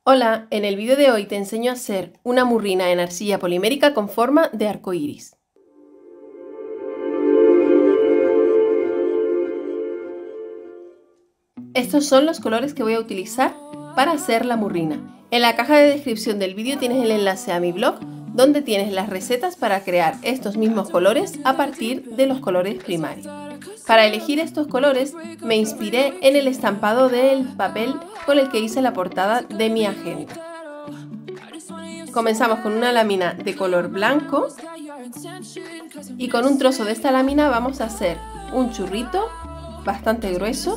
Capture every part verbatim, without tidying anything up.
Hola, en el vídeo de hoy te enseño a hacer una murrina en arcilla polimérica con forma de arco iris. Estos son los colores que voy a utilizar para hacer la murrina. En la caja de descripción del vídeo tienes el enlace a mi blog, donde tienes las recetas para crear estos mismos colores a partir de los colores primarios. Para elegir estos colores me inspiré en el estampado del papel con el que hice la portada de mi agenda. Comenzamos con una lámina de color blanco y con un trozo de esta lámina vamos a hacer un churrito bastante grueso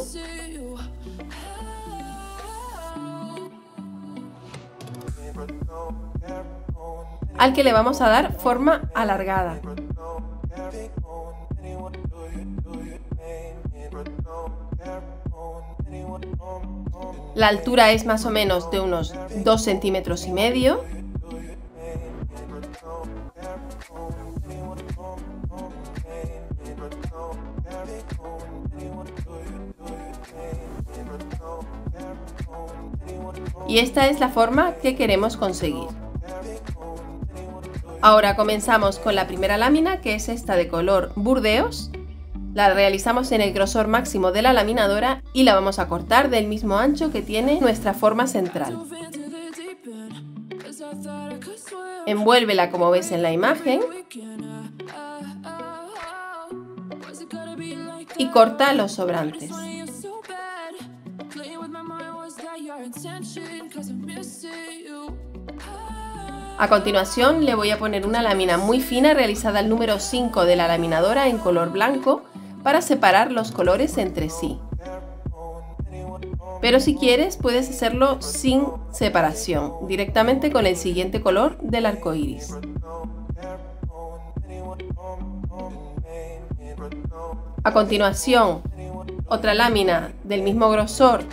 al que le vamos a dar forma alargada. La altura es más o menos de unos dos centímetros y medio. Y esta es la forma que queremos conseguir. Ahora comenzamos con la primera lámina, que es esta de color burdeos. La realizamos en el grosor máximo de la laminadora y la vamos a cortar del mismo ancho que tiene nuestra forma central. Envuélvela como ves en la imagen y corta los sobrantes. A continuación le voy a poner una lámina muy fina realizada al número cinco de la laminadora en color blanco para separar los colores entre sí. Pero si quieres puedes hacerlo sin separación, directamente con el siguiente color del arco iris. A continuación, otra lámina del mismo grosor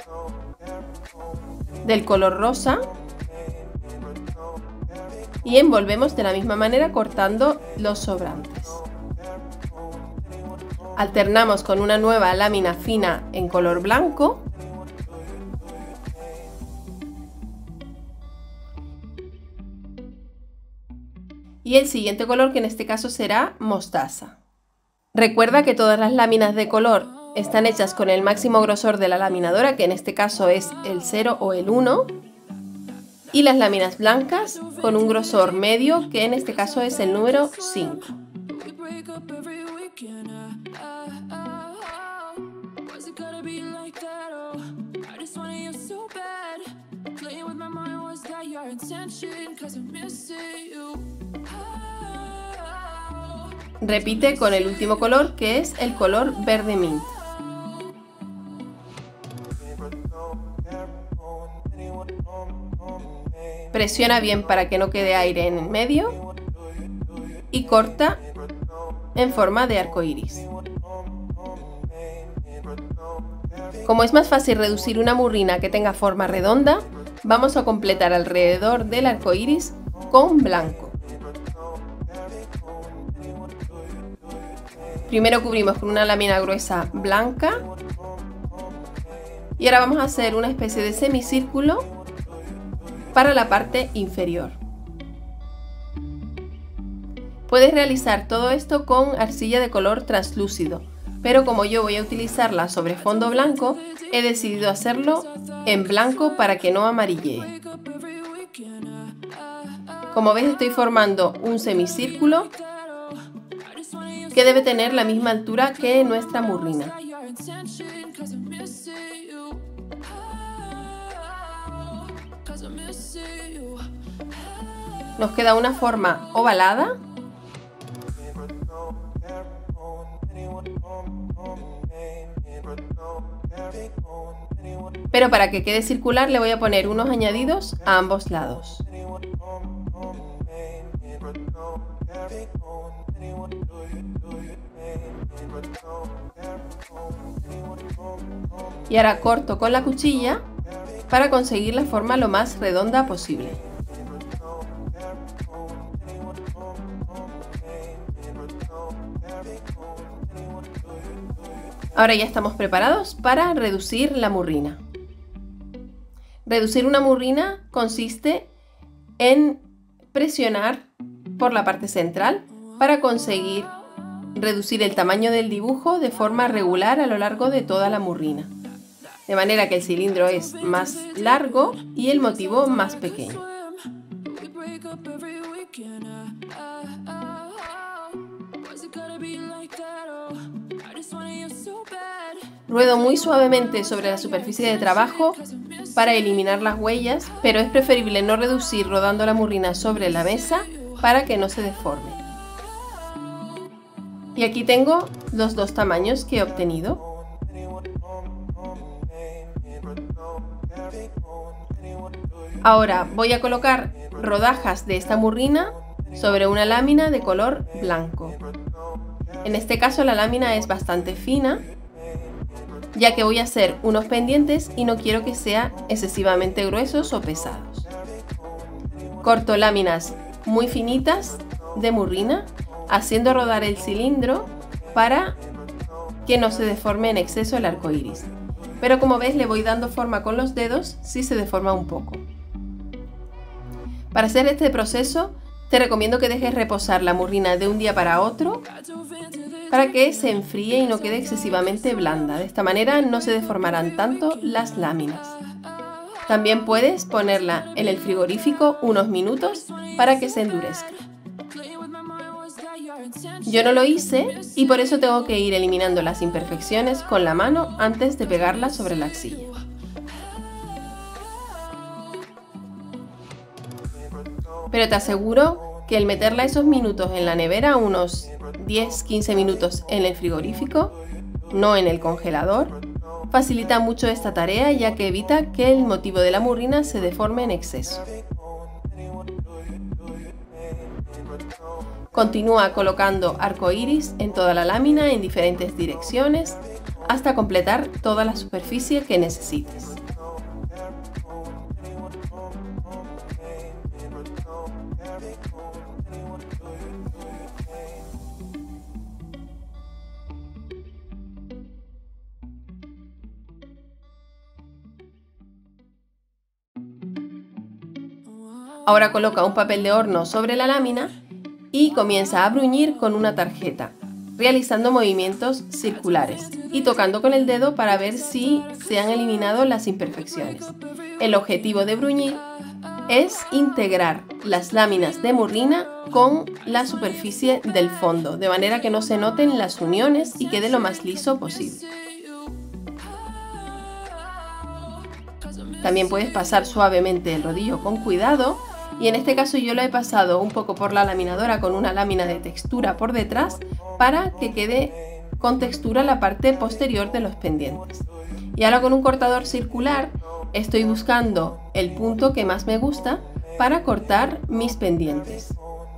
del color rosa y envolvemos de la misma manera cortando los sobrantes. Alternamos con una nueva lámina fina en color blanco y el siguiente color, que en este caso será mostaza. Recuerda que todas las láminas de color están hechas con el máximo grosor de la laminadora, que en este caso es el cero o el uno, y las láminas blancas con un grosor medio, que en este caso es el número cinco. Repite con el último color, que es el color verde mint. Presiona bien para que no quede aire en el medio y corta en forma de arco iris. Como es más fácil reducir una murrina que tenga forma redonda, vamos a completar alrededor del arco iris con blanco. Primero cubrimos con una lámina gruesa blanca y ahora vamos a hacer una especie de semicírculo para la parte inferior. Puedes realizar todo esto con arcilla de color translúcido, pero como yo voy a utilizarla sobre fondo blanco, he decidido hacerlo en blanco para que no amarillee. Como ves, estoy formando un semicírculo que debe tener la misma altura que nuestra murrina. Nos queda una forma ovalada pero para que quede circular le voy a poner unos añadidos a ambos lados. Y ahora corto con la cuchilla para conseguir la forma lo más redonda posible. Ahora ya estamos preparados para reducir la murrina. Reducir una murrina consiste en presionar por la parte central para conseguir reducir el tamaño del dibujo de forma regular a lo largo de toda la murrina, de manera que el cilindro es más largo y el motivo más pequeño. Ruedo muy suavemente sobre la superficie de trabajo para eliminar las huellas, pero es preferible no reducir rodando la murrina sobre la mesa para que no se deforme. Y aquí tengo los dos tamaños que he obtenido. Ahora voy a colocar rodajas de esta murrina sobre una lámina de color blanco. En este caso la lámina es bastante fina, ya que voy a hacer unos pendientes y no quiero que sean excesivamente gruesos o pesados. Corto láminas muy finitas de murrina, haciendo rodar el cilindro para que no se deforme en exceso el arco iris. Pero como ves, le voy dando forma con los dedos si se deforma un poco. Para hacer este proceso, te recomiendo que dejes reposar la murrina de un día para otro para que se enfríe y no quede excesivamente blanda. De esta manera no se deformarán tanto las láminas. También puedes ponerla en el frigorífico unos minutos para que se endurezca. Yo no lo hice y por eso tengo que ir eliminando las imperfecciones con la mano antes de pegarla sobre la arcilla. Pero te aseguro que el meterla esos minutos en la nevera, unos diez a quince minutos en el frigorífico, no en el congelador, facilita mucho esta tarea, ya que evita que el motivo de la murrina se deforme en exceso. Continúa colocando arco iris en toda la lámina en diferentes direcciones hasta completar toda la superficie que necesites. Ahora coloca un papel de horno sobre la lámina y comienza a bruñir con una tarjeta, realizando movimientos circulares y tocando con el dedo para ver si se han eliminado las imperfecciones. El objetivo de bruñir es integrar las láminas de murrina con la superficie del fondo, de manera que no se noten las uniones y quede lo más liso posible. También puedes pasar suavemente el rodillo con cuidado, y en este caso yo lo he pasado un poco por la laminadora con una lámina de textura por detrás para que quede con textura la parte posterior de los pendientes. Y ahora con un cortador circular estoy buscando el punto que más me gusta para cortar mis pendientes.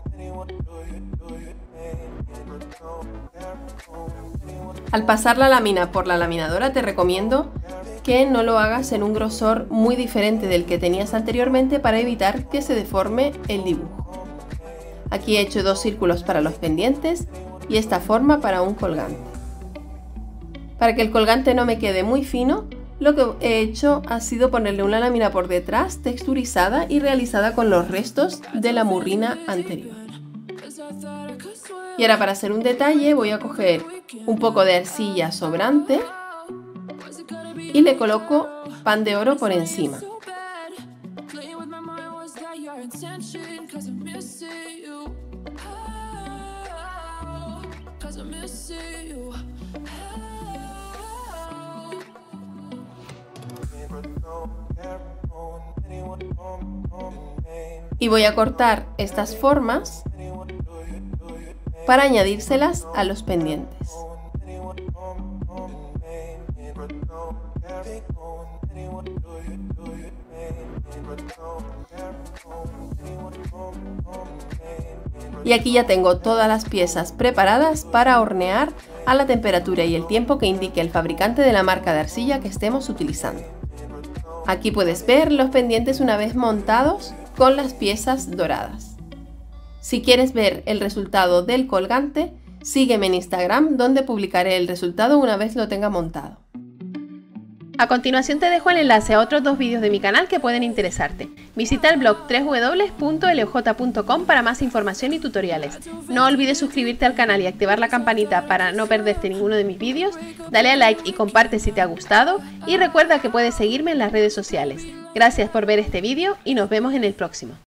Al pasar la lámina por la laminadora te recomiendo que no lo hagas en un grosor muy diferente del que tenías anteriormente para evitar que se deforme el dibujo. Aquí he hecho dos círculos para los pendientes y esta forma para un colgante. Para que el colgante no me quede muy fino, lo que he hecho ha sido ponerle una lámina por detrás texturizada y realizada con los restos de la murrina anterior. Y ahora, para hacer un detalle, voy a coger un poco de arcilla sobrante y le coloco pan de oro por encima. Y voy a cortar estas formas para añadírselas a los pendientes. Y aquí ya tengo todas las piezas preparadas para hornear a la temperatura y el tiempo que indique el fabricante de la marca de arcilla que estemos utilizando. Aquí puedes ver los pendientes una vez montados con las piezas doradas. Si quieres ver el resultado del colgante, sígueme en Instagram, donde publicaré el resultado una vez lo tenga montado. A continuación te dejo el enlace a otros dos vídeos de mi canal que pueden interesarte. Visita el blog doble u doble u doble u punto l o j punto com para más información y tutoriales. No olvides suscribirte al canal y activar la campanita para no perderte ninguno de mis vídeos. Dale a like y comparte si te ha gustado. Y recuerda que puedes seguirme en las redes sociales. Gracias por ver este vídeo y nos vemos en el próximo.